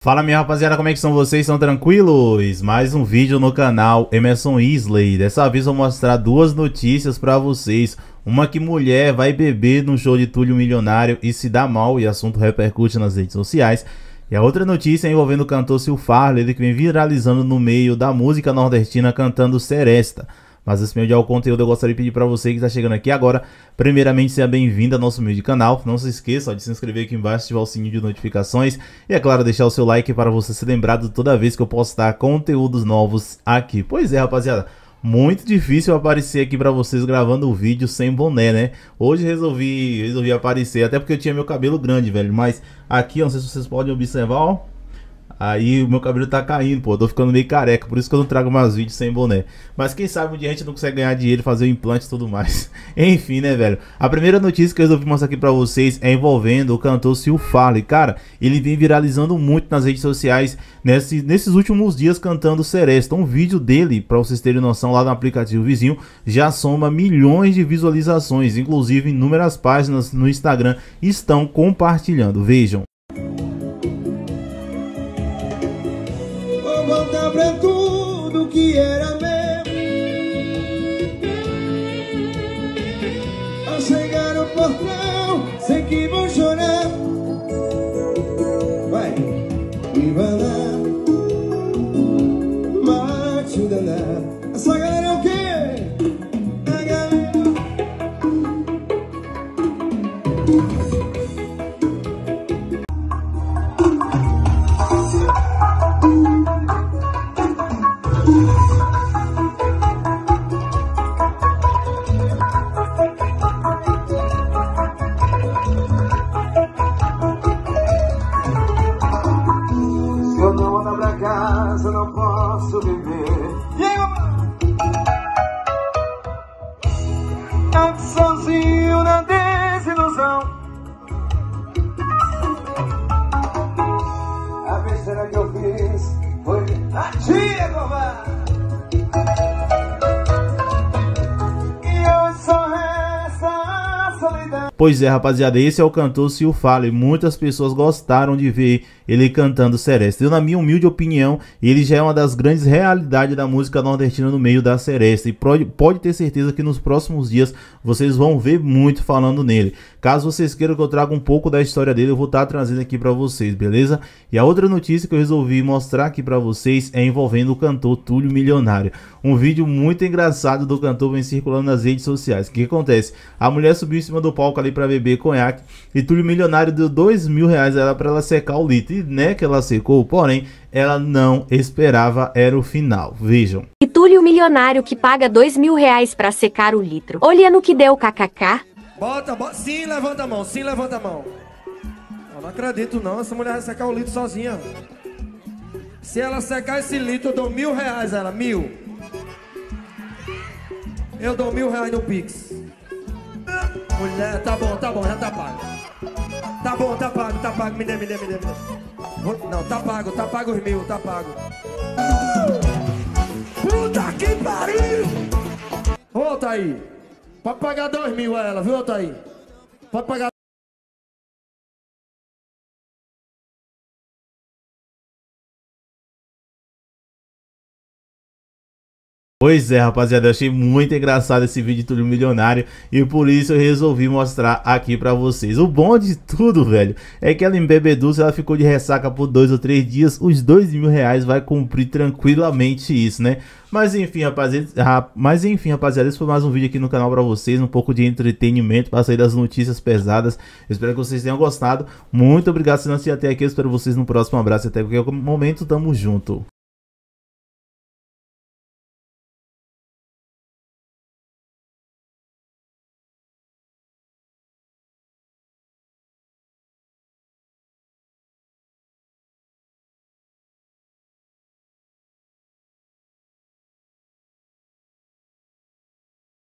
Fala minha rapaziada, como é que são vocês? Estão tranquilos? Mais um vídeo no canal Emerson Isley. Dessa vez vou mostrar duas notícias pra vocês. Uma que mulher vai beber no show de Túlio Milionário e se dá mal e assunto repercute nas redes sociais. E a outra notícia é envolvendo o cantor Sil Farley, ele que vem viralizando no meio da música nordestina cantando Seresta. Mas antes de mediar o conteúdo, eu gostaria de pedir para você que está chegando aqui agora, primeiramente, seja bem-vindo ao nosso humilde canal. Não se esqueça de se inscrever aqui embaixo, ativar o sininho de notificações e, é claro, deixar o seu like para você ser lembrado toda vez que eu postar conteúdos novos aqui. Pois é, rapaziada, muito difícil aparecer aqui para vocês gravando o vídeo sem boné, né? Hoje resolvi aparecer, até porque eu tinha meu cabelo grande, velho. Mas aqui, não sei se vocês podem observar, ó. Aí o meu cabelo tá caindo, pô, eu tô ficando meio careca, por isso que eu não trago mais vídeos sem boné. Mas quem sabe um dia a gente não consegue ganhar dinheiro, fazer o implante e tudo mais. Enfim, né, velho. A primeira notícia que eu resolvi mostrar aqui pra vocês é envolvendo o cantor Sil Farley. Cara, ele vem viralizando muito nas redes sociais nesses últimos dias cantando Seresta. Um vídeo dele, pra vocês terem noção, lá no aplicativo vizinho, já soma milhões de visualizações. Inclusive, inúmeras páginas no Instagram estão compartilhando. Vejam. Voltar pra tudo que era meu. Ao chegar no portão, sei que vou chorar. Vai, e vai lá, mate o danado. Essa galera é o quê? A galera. Casa não posso viver. Ando sozinho na desilusão. A besteira que eu fiz foi a tia covarde. E hoje só resta a solidão. Pois é, rapaziada, esse é o cantor Sil Farley. Muitas pessoas gostaram de ver ele cantando Seresta. Eu, na minha humilde opinião, ele já é uma das grandes realidades da música nordestina no meio da Seresta. E pode ter certeza que nos próximos dias vocês vão ver muito falando nele. Caso vocês queiram que eu traga um pouco da história dele, eu vou estar trazendo aqui pra vocês, beleza? E a outra notícia que eu resolvi mostrar aqui pra vocês é envolvendo o cantor Túlio Milionário. Um vídeo muito engraçado do cantor vem circulando nas redes sociais. O que acontece? A mulher subiu em cima do palco ali pra beber conhaque e Túlio Milionário deu R$2.000 a ela pra ela secar o litro. E né, que ela secou, porém ela não esperava era o final. Vejam. E Túlio Milionário que paga R$2.000 pra secar o litro. Olha no que deu, kkk. Bota, sim, levanta a mão, sim, levanta a mão. Eu não acredito não, essa mulher vai secar o litro sozinha. Se ela secar esse litro, eu dou R$1.000 a ela, 1.000. Eu dou R$1.000 no Pix. Mulher, tá bom, já tá pago. Tá pago, me dê. Não, tá pago os 1.000, tá pago. Puta que pariu! Volta aí. Pode pagar 2.000 a ela, viu, Altair? Pode pagar. Pois é, rapaziada, eu achei muito engraçado esse vídeo de Túlio Milionário e por isso eu resolvi mostrar aqui pra vocês. O bom de tudo, velho, é que ela embebedou, se ela ficou de ressaca por 2 ou 3 dias, os R$2.000 vai cumprir tranquilamente isso, né? Mas enfim, rapaziada, esse foi mais um vídeo aqui no canal pra vocês, um pouco de entretenimento para sair das notícias pesadas. Eu espero que vocês tenham gostado. Muito obrigado por assistir até aqui, eu espero vocês no próximo abraço, até qualquer momento, tamo junto.